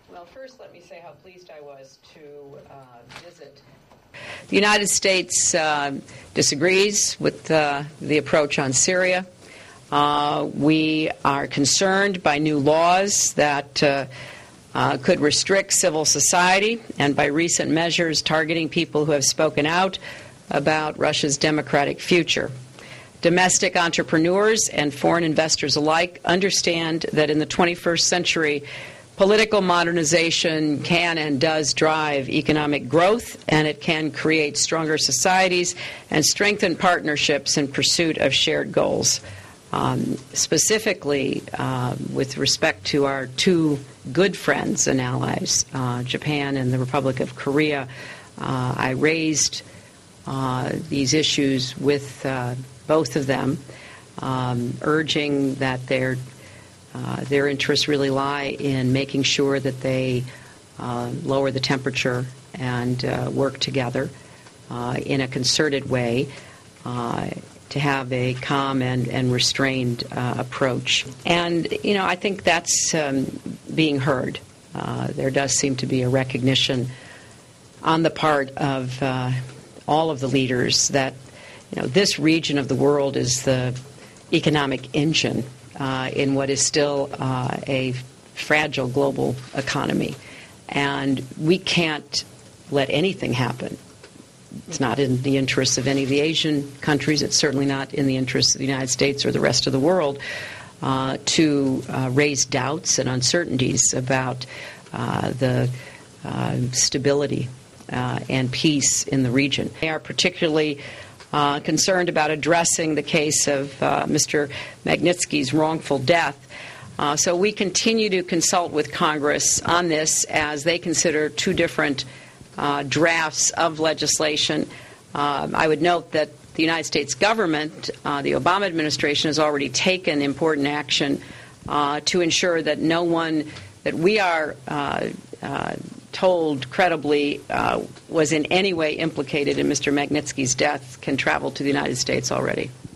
Well, first, let me say how pleased I was to visit. The United States disagrees with the approach on Syria. We are concerned by new laws that could restrict civil society and by recent measures targeting people who have spoken out about Russia's democratic future. Domestic entrepreneurs and foreign investors alike understand that in the 21st century, political modernization can and does drive economic growth, and it can create stronger societies and strengthen partnerships in pursuit of shared goals. Specifically, with respect to our two good friends and allies, Japan and the Republic of Korea, I raised these issues with both of them, urging that their interests really lie in making sure that they lower the temperature and work together in a concerted way to have a calm and restrained approach. And, I think that's being heard. There does seem to be a recognition on the part of all of the leaders that, this region of the world is the economic engine in what is still a fragile global economy. And we can't let anything happen. It's not in the interests of any of the Asian countries. It's certainly not in the interests of the United States or the rest of the world to raise doubts and uncertainties about the stability and peace in the region. They are particularly concerned about addressing the case of Mr. Magnitsky's wrongful death. So we continue to consult with Congress on this as they consider two different drafts of legislation. I would note that the United States government, the Obama administration, has already taken important action to ensure that no one that we are told credibly was in any way implicated in Mr. Magnitsky's death can travel to the United States already.